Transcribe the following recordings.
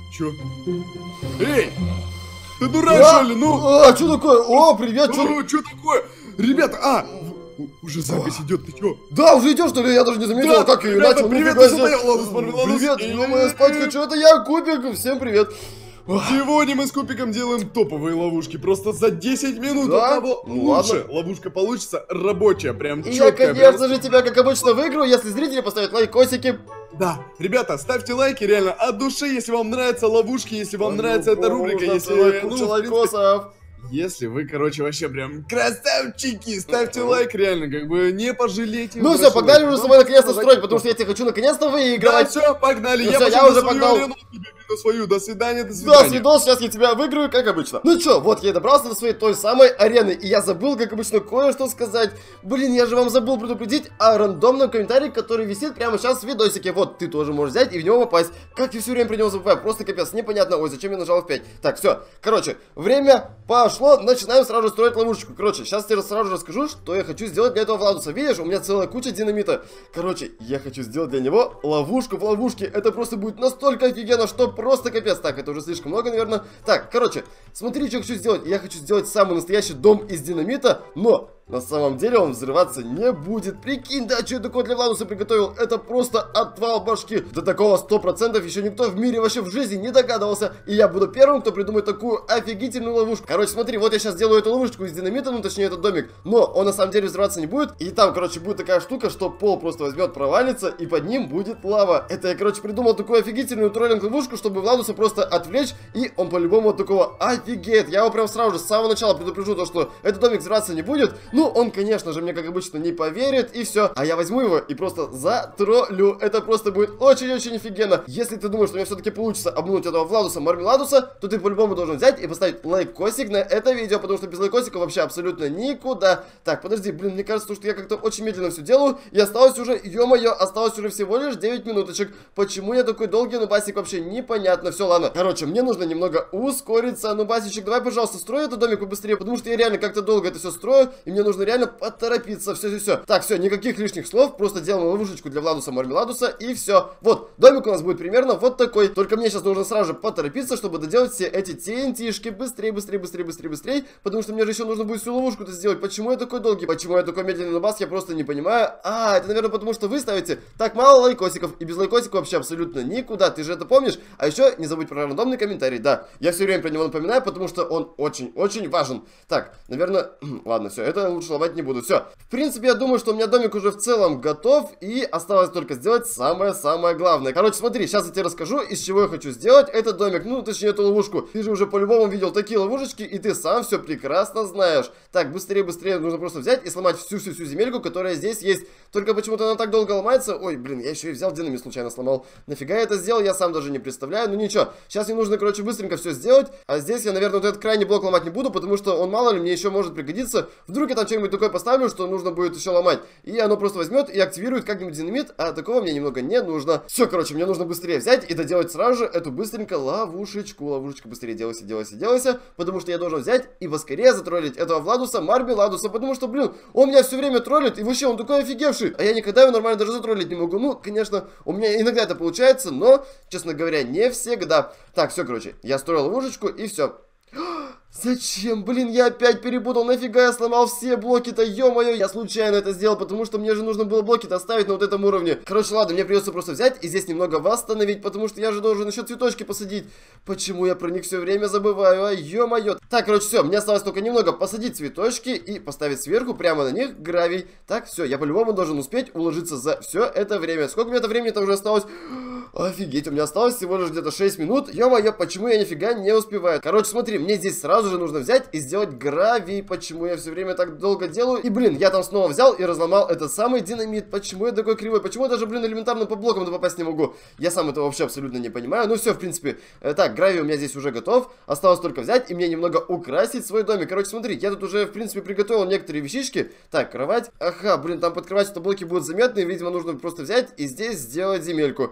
Чё? Эй! Ты дурак, что ли? Ну! А, что такое? О, привет, Что такое? Ребята, уже запись идет, ты чё? Да, уже идешь, что ли? Я даже не заметил, Да, как я ребята, начал. привет, Нифига ты себе. смотрел, Ладус, Привет, и- ё-моё, спать хочу. Это я, Кубик. Всем привет. Сегодня мы с Купиком делаем топовые ловушки. Просто за 10 минут Да? у кого Ну, лучше ладно. ловушка получится, рабочая, прям И я, четкая. конечно же, тебя, как обычно, выиграю, если зрители поставят лайкосики. Да, ребята, ставьте лайки, реально, от души, если вам нравятся ловушки, если вам нравится эта рубрика, если... куча в принципе, лайкосов. Если вы, короче, вообще прям красавчики, ставьте лайк, реально, как бы не пожалейте. Ну все, погнали уже с тобой наконец-то строить, потому что я тебя хочу наконец-то Да, выигрывать. все, погнали, Ну я всё, пошел я на уже свою погнал. арену, на свою, до свидания, до Да, свидания. свидос, сейчас я тебя выиграю, как обычно. Ну чё, вот я и добрался до своей той самой арены, и я забыл, как обычно, кое-что сказать. Блин, я же вам забыл предупредить о рандомном комментарии, который висит прямо сейчас в видосике. Вот, ты тоже можешь взять и в него попасть. Как я все время про него забываю, просто капец, непонятно. Ой, зачем я нажал F5? Так, все, короче, время пошло, начинаем сразу же строить ловушечку. Короче, сейчас тебе сразу же расскажу, что я хочу сделать для этого Владуса. Видишь, у меня целая куча динамита. Короче, я хочу сделать для него ловушку в ловушке. Это просто будет настолько офигенно, что просто капец. Так, это уже слишком много, наверное. Так, короче, смотри, что я хочу сделать. Я хочу сделать самый настоящий дом из динамита, но... на самом деле он взрываться не будет. Прикинь, да, что я такое для Владуса приготовил? Это просто отвал башки. До такого 100% еще никто в мире вообще в жизни не догадывался. И я буду первым, кто придумает такую офигительную ловушку. Короче, смотри, вот я сейчас делаю эту ловушку из динамита, ну точнее этот домик. Но он на самом деле взрываться не будет. И там, короче, будет такая штука, что пол просто возьмет, провалится, и под ним будет лава. Это я, короче, придумал такую офигительную троллинг ловушку, чтобы Владуса просто отвлечь, и он по-любому от такого офигеет. Я его прям сразу же с самого начала предупрежу, то, что этот домик взрываться не будет. Ну, он, конечно же, мне, как обычно, не поверит, и все. А я возьму его и просто затроллю. Это просто будет очень-очень офигенно. Если ты думаешь, что у меня все-таки получится обмануть этого Владуса Мармеладуса, то ты по-любому должен взять и поставить лайкосик на это видео, потому что без лайкосика вообще абсолютно никуда. Так, подожди, блин, мне кажется, что я как-то очень медленно все делаю, и осталось уже, ё-моё, осталось уже всего лишь 9 минуточек. Почему я такой долгий, нубасик, вообще непонятно. Все, ладно. Короче, мне нужно немного ускориться. Нубасичек, давай, пожалуйста, строй этот домик побыстрее, потому что я реально как-то долго это все строю, и мне нужно реально поторопиться. Все. Так, все, никаких лишних слов, просто делаем ловушечку для Владуса Мармеладуса, и все. Вот, домик у нас будет примерно вот такой. Только мне сейчас нужно сразу же поторопиться, чтобы доделать все эти TNT-шки быстрее, потому что мне же еще нужно будет всю ловушку-то сделать. Почему я такой долгий? Почему я такой медленный на бас? Я просто не понимаю. А, это, наверное, потому что вы ставите так мало лайкосиков, и без лайкосиков вообще абсолютно никуда. Ты же это помнишь? А еще не забудь про рандомный комментарий. Да, я все время про него напоминаю, потому что он очень-очень важен. Так, наверное, ладно, все, это лучше ломать не буду. Все, в принципе, я думаю, что у меня домик уже в целом готов, и осталось только сделать самое-самое главное. Короче, смотри, сейчас я тебе расскажу, из чего я хочу сделать этот домик, ну, точнее, эту ловушку. Ты же уже по-любому видел такие ловушечки, и ты сам все прекрасно знаешь. Так, быстрее, нужно просто взять и сломать всю земельку, которая здесь есть. Только почему-то она так долго ломается. Ой, блин, я еще и взял динамит, случайно сломал. Нафига я это сделал, я сам даже не представляю. Ну ничего, сейчас мне нужно, короче, быстренько все сделать. А здесь я, наверное, вот этот крайний блок ломать не буду, потому что он, мало ли, мне еще может пригодиться. Вдруг я там что-нибудь такое поставлю, что нужно будет еще ломать. И оно просто возьмет и активирует как-нибудь динамит, а такого мне немного не нужно. Все, короче, мне нужно быстрее взять и доделать сразу же эту быстренько ловушечку. Ловушечка быстрее делайся, потому что я должен взять и поскорее затроллить этого Владуса Мармеладуса, потому что, блин, он меня все время троллит, и вообще он такой офигевший, а я никогда его нормально даже затроллить не могу. Ну, конечно, у меня иногда это получается, но, честно говоря, не всегда. Так, все, короче, я строил ловушечку, и все. Зачем? Блин, я опять перепутал. Нафига я сломал все блоки-то? Ё-моё, я случайно это сделал, потому что мне же нужно было блоки-то оставить на вот этом уровне. Короче, ладно, мне придется просто взять и здесь немного восстановить, потому что я же должен еще цветочки посадить. Почему я про них все время забываю? А, ё-моё. Так, короче, все, мне осталось только немного посадить цветочки и поставить сверху прямо на них гравий. Так, все, я по-любому должен успеть уложиться за все это время. Сколько мне это времени-то уже осталось? Офигеть, у меня осталось всего лишь где-то 6 минут. Ё-моё, почему я нифига не успеваю? Короче, смотри, мне здесь сразу же нужно взять и сделать гравий. Почему я все время так долго делаю? И, блин, я там снова взял и разломал этот самый динамит. Почему я такой кривой? Почему я даже, блин, элементарно по блокам попасть не могу? Я сам этого вообще абсолютно не понимаю. Ну все, в принципе. Так, гравий у меня здесь уже готов. Осталось только взять и мне немного украсить свой домик. Короче, смотри, я тут уже, в принципе, приготовил некоторые вещички. Так, кровать. Ага, блин, там под кроватью-то блоки будут заметны. Видимо, нужно просто взять и здесь сделать земельку. Ну, в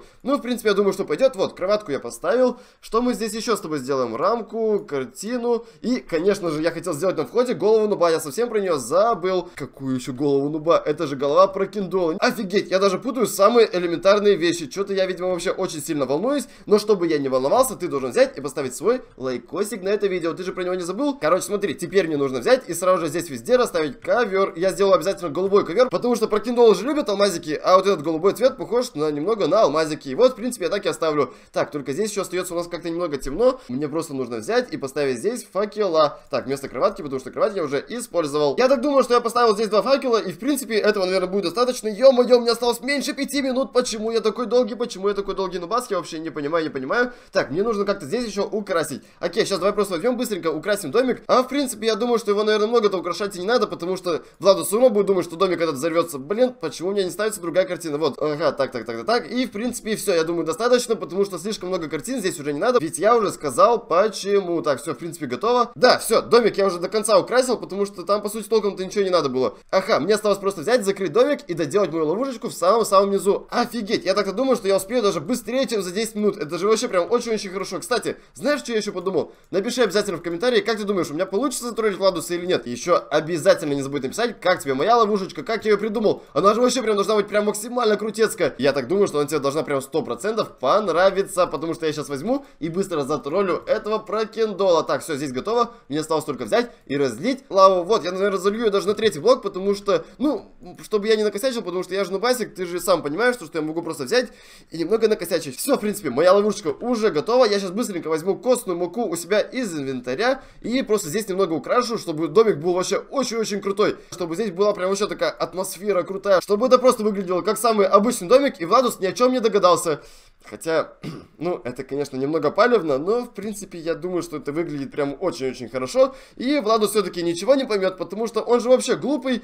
принципе, я думаю, что пойдет. Вот, кроватку я поставил. Что мы здесь еще с тобой сделаем? Рамку, картину. И, конечно же, я хотел сделать на входе голову нуба. Я совсем про нее забыл. Какую еще голову нуба? Это же голова прокиндола. Офигеть, я даже путаю самые элементарные вещи. Что-то я, видимо, вообще очень сильно волнуюсь. Но чтобы я не волновался, ты должен взять и поставить свой лайкосик на это видео. Ты же про него не забыл? Короче, смотри, теперь мне нужно взять и сразу же здесь везде расставить ковер. Я сделал обязательно голубой ковер, потому что прокиндолы же любят алмазики, а вот этот голубой цвет похож немного на алмазики. И вот, в принципе, я так и оставлю. Так, только здесь еще остается у нас как-то немного темно. Мне просто нужно взять и поставить здесь факела. Так, вместо кроватки, потому что кровать я уже использовал. Я так думаю, что я поставил здесь 2 факела, и, в принципе, этого, наверное, будет достаточно. Ё-моё, мне осталось меньше 5 минут. Почему я такой долгий? Почему я такой долгий нубас? Я вообще не понимаю. Так, мне нужно как-то здесь еще украсить. Окей, сейчас давай просто возьмем быстренько, украсим домик. А, в принципе, я думаю, что его, наверное, много-то украшать и не надо, потому что Владус все равно будет думать, что домик этот взорвется. Блин, почему у меня не ставится другая картина? Вот, ага, так. И, в принципе, все, я думаю, достаточно, потому что слишком много картин здесь уже не надо. Ведь я уже сказал, почему. Так, все, в принципе, готово. Да, все, домик я уже до конца украсил, потому что там, по сути, толком-то ничего не надо было. Ага, мне осталось просто взять, закрыть домик и доделать мою ловушечку в самом-самом низу. Офигеть, я так-то думаю, что я успею даже быстрее, чем за 10 минут. Это же вообще прям очень-очень хорошо. Кстати, знаешь, что я еще подумал? Напиши обязательно в комментарии, как ты думаешь, у меня получится затроллить Владуса или нет. Еще обязательно не забудь написать, как тебе моя ловушечка, как я ее придумал. Она же вообще прям должна быть прям максимально крутецкая. Я так думаю, что она тебе должна прям 100% понравиться, потому что я сейчас возьму и быстро затроллю этого прокиндола. Так, все, здесь готово. Мне осталось только взять и разлить лаву. Вот, я, наверное, залью ее даже на 3-й блок, потому что, ну, чтобы я не накосячил, потому что я же нубасик, ты же сам понимаешь, что я могу просто взять и немного накосячить. Все, в принципе, моя ловушечка уже готова. Я сейчас быстренько возьму костную муку у себя из инвентаря и просто здесь немного украшу, чтобы домик был вообще очень-очень крутой. Чтобы здесь была прям вообще такая атмосфера крутая. Чтобы это просто выглядело как самый обычный домик, и Владус ни о чем не догадался. Хотя, ну, это, конечно, немного палевно, но, в принципе, я думаю, что это выглядит прям очень-очень хорошо. И Владус все-таки ничего не поймет, потому что он же вообще глупый.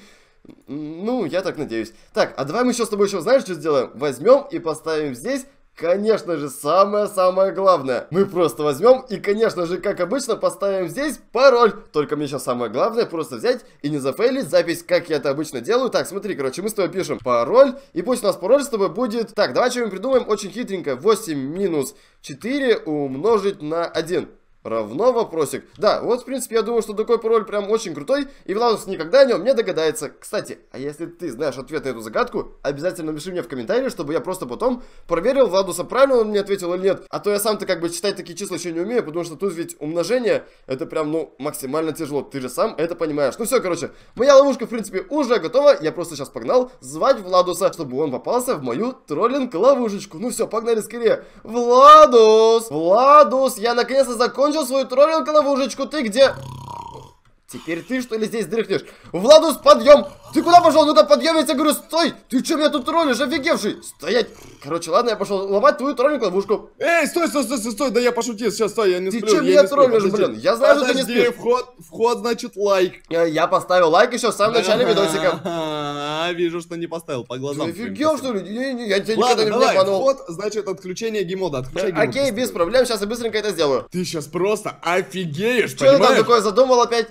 Ну, я так надеюсь. Так, а давай мы еще с тобой знаешь, что сделаем? Возьмем и поставим здесь, конечно же, самое-самое главное. Мы просто возьмем и, конечно же, как обычно, поставим здесь пароль. Только мне сейчас самое главное просто взять и не зафейлить запись, как я это обычно делаю. Так, смотри, короче, мы с тобой пишем пароль. И пусть у нас пароль с тобой будет... Так, давай что-нибудь придумаем очень хитренько. 8 минус 4 умножить на 1. Равно вопросик. Да, вот, в принципе, я думаю, что такой пароль прям очень крутой, и Владус никогда о нем не догадается. Кстати, а если ты знаешь ответ на эту загадку, обязательно напиши мне в комментарии, чтобы я просто потом проверил Владуса, правильно он мне ответил или нет. А то я сам-то как бы читать такие числа еще не умею, потому что тут ведь умножение, это прям, ну, максимально тяжело. Ты же сам это понимаешь. Ну все, короче, моя ловушка, в принципе, уже готова. Я просто сейчас погнал звать Владуса, чтобы он попался в мою троллинг-ловушечку. Ну все, погнали скорее. Владус! Владус, я наконец-то закончил свою троллинг-ловушечку. Ты где? Теперь ты, что ли, здесь дрыхнешь? Владус, подъем! Ты куда пошел? Ну-ка, подъем, я тебе говорю, стой! Ты что меня тут троллишь, офигевший? Стоять! Короче, ладно, я пошел ломать твою троллинг-ловушку. Эй, стой, да я пошутил, сейчас, стой, я не сплю. Ты что меня троллишь, блин? Я знаю, что ты не спишь. Вход, значит, лайк. Я поставил лайк еще в самом начале видосика. Вижу, что не поставил, по глазам. Ты офигел, что ли? Я тебя Ладно, никогда не давай, обманывал. вход, значит, отключение геймода. Окей, без проблем, сейчас я быстренько это сделаю. Ты сейчас просто офигеешь, Что ты там понимаешь? такое задумал опять?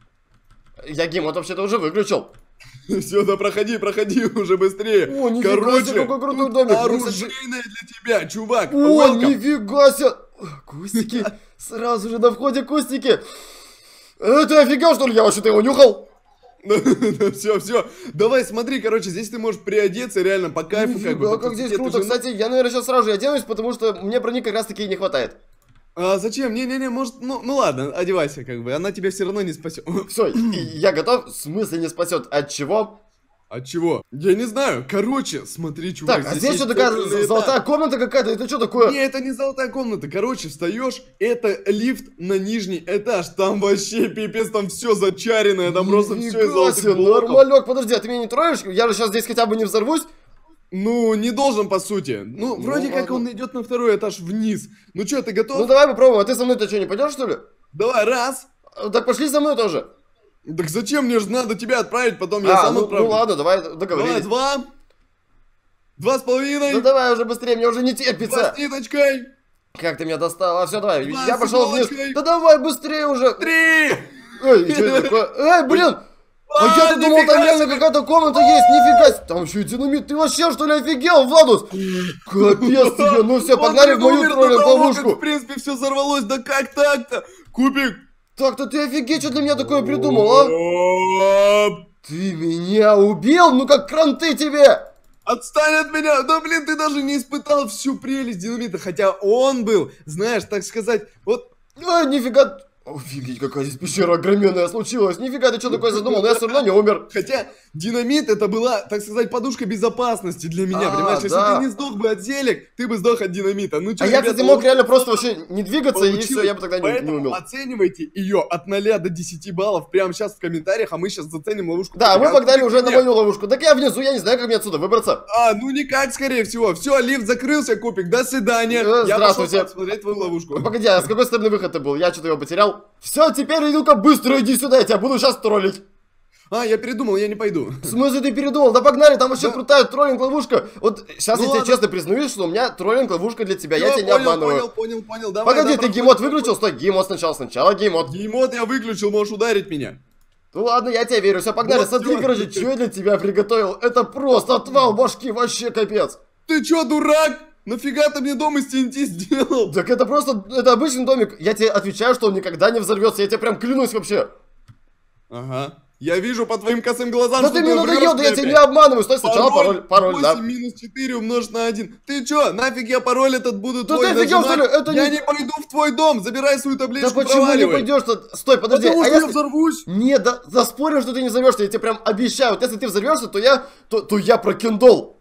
Я геймод вообще-то уже выключил. Все, да проходи уже быстрее. О, нифига себе, какой крутой домик. Оружейное для тебя, чувак. О, Welcome. нифига себе. Кустики. Сразу же на входе кустики. Ты офигел, что ли? Я вообще-то его нюхал. Все. Давай, смотри, короче, здесь ты можешь приодеться реально по кайфу. Нифига, как здесь круто. Кстати, я, наверное, сейчас сразу же оденусь, потому что мне брони как раз-таки не хватает. А зачем? Не, может, ну ладно, одевайся, как бы, она тебя все равно не спасет. Все, я готов. В смысле не спасет? От чего? От чего? Я не знаю. Короче, смотри, чувак. Так, а здесь что такая золотая комната какая-то? Это что такое? Не, это не золотая комната. Короче, встаешь, это лифт на нижний этаж. Там вообще пипец, там все зачаренное, там просто все из золотых блоков. Нормалек, подожди, а ты меня не троишь? Я же сейчас здесь хотя бы не взорвусь. Ну, не должен, по сути. Ну, вроде как он идет на 2-й этаж вниз. Ну что, ты готов? Ну, давай попробуем. А ты со мной-то что, не пойдешь, что ли? Давай, раз. Так пошли со мной тоже. Так зачем? Мне же надо тебя отправить, потом я сам отправлю. Ну ладно, давай договорились. 2. 2,5. Ну давай уже быстрее, мне уже не терпится. 2 с ниточкой. Как ты меня достал? А все, давай, 2 я с пошел вниз. иголочкой. Да давай быстрее уже. 3. Эй, что это такое? Эй, блин. А я-то думал, там реально какая-то комната есть, нифига себе. Там еще и динамит. Ты вообще, что ли, офигел, Владус? Капец тебе, ну все, погнали в мою троллинг-ловушку. В принципе, все взорвалось, да как так-то? Кубик! Так-то ты офигеть, что для меня такое придумал, а? Ты меня убил? Ну как кранты тебе! Отстань от меня! Да блин, ты даже не испытал всю прелесть динамита, хотя он был, знаешь, так сказать, вот... Ой, нифига... Офигеть, какая здесь пещера огроменная случилась. Нифига, ты что такое задумал? Но я все равно не умер. Хотя динамит это была, так сказать, подушка безопасности для меня, понимаешь? Если да. ты не сдох бы от зелек, ты бы сдох от динамита. Ну, чё, я, ребята, кстати, мог реально просто вообще не двигаться, и все, я бы тогда не Поэтому умел. оценивайте ее от 0 до 10 баллов прямо сейчас в комментариях, а мы сейчас заценим ловушку. Да, мы погнали уже на мою ловушку. Так я внизу, я не знаю, как мне отсюда выбраться. Ну никак, скорее всего. Все, лифт закрылся, Купик, до свидания. Я пошел посмотреть твою ловушку. Погоди, а с какой стороны выход-то был? Я что-то его потерял. Все, теперь иду-ка быстро, иди сюда, я тебя буду сейчас троллить. Я передумал, я не пойду. В смысле ты передумал? Да погнали, там вообще крутая троллинг-ловушка. Вот сейчас я тебе честно признаюсь, что у меня троллинг-ловушка для тебя, я тебя не обманываю. Понял, давай. Погоди, ты геймод выключил? Стой, геймод сначала геймод. Геймод я выключил, можешь ударить меня. Ну ладно, я тебе верю, все, погнали, смотри, короче, что я для тебя приготовил. Это просто отвал башки, вообще капец. Ты чё, дурак? Нафига ты мне дом из TNT сделал? Так это просто, это обычный домик. Я тебе отвечаю, что он никогда не взорвется, я тебе прям клянусь вообще. Ага. Я вижу по твоим косым глазам, да что ты мне надоел, да я тебя не обманываю. Стой, сначала пароль, 8 да. минус 4 умножить на 1. Ты чё, нафиг я пароль этот буду да твой ты офигел, что ли? Это я не пойду в твой дом, забирай свою таблетку, да почему не пойдешь-то? Стой, подожди. Потому что я взорвусь. Не, да заспорим, что ты не взорвешься, я тебе прям обещаю. Вот если ты взорвешься, то я прокиндол.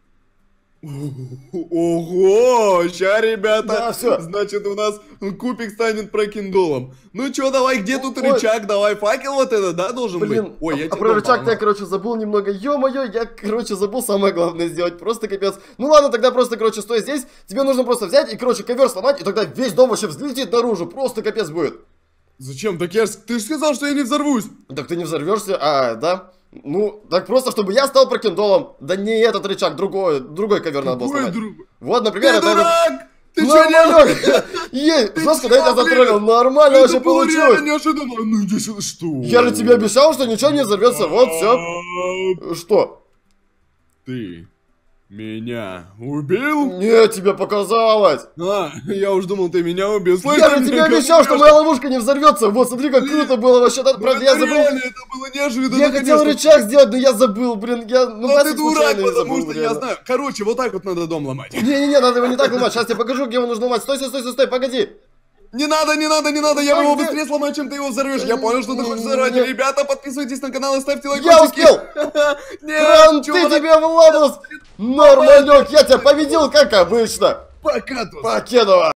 Ого, ща, ребята, да, все. Значит, у нас Купик станет прокиндолом. Ну чё, давай, где тут рычаг? Давай, факел вот это, да, должен быть? Ой, я про рычаг-то я, короче, забыл немного. Ё-моё, я, короче, забыл самое главное сделать. Просто капец. Ну ладно, тогда просто, короче, стой здесь. Тебе нужно просто взять и, короче, ковер сломать, и тогда весь дом вообще взлетит наружу. Просто капец будет. Зачем? Так ты же сказал, что я не взорвусь. Так ты не взорвешься, да? Ну, так просто, чтобы я стал прокиндолом. Да не этот рычаг, другой ковер надо было сломать. Вот, например, ты дурак! Ты чё делаешь? Ей, жестко, да я тебя затроллил. Нормально вообще получилось. Неожиданно. Ну иди сюда, что? Я же тебе обещал, что ничего не взорвется. Вот, все. Что? Ты меня убил? Нет, тебе показалось. Я уж думал, ты меня убил. Я же тебе обещал, что моя ловушка не взорвется. Вот, смотри, как круто было вообще. Правда, я забыл. Это было неожиданно. Я хотел рычаг сделать, но я забыл, блин. Ну ты дурак, потому что я знаю. Короче, вот так вот надо дом ломать. Не-не-не, надо его не так ломать. Сейчас я покажу, где его нужно ломать. Стой, погоди. Не надо, я его быстрее сломаю, чем ты его взорвешь. Я понял, что ты хочешь взорвать. Ребята, подписывайтесь на канал и ставьте лайк. Я успел! Кранты тебе, Владус! Нормалек, я тебя победил, как обычно. Пока, Покедова.